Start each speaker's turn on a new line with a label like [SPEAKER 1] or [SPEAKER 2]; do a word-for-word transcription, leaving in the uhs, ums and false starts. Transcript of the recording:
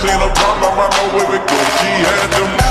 [SPEAKER 1] seen a problem, I know where we go. She had them